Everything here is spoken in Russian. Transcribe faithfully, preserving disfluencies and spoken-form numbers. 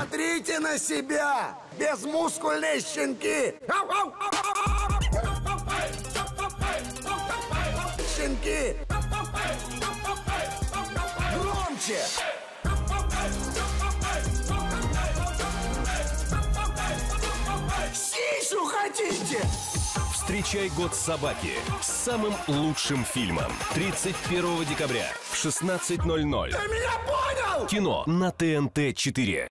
Смотрите на себя! Безмускульные щенки! Щенки! Громче! Сисю хотите? Встречай год собаки с самым лучшим фильмом. тридцать первого декабря в шестнадцать ноль ноль. Ты меня понял? Кино на Т Н Т четыре.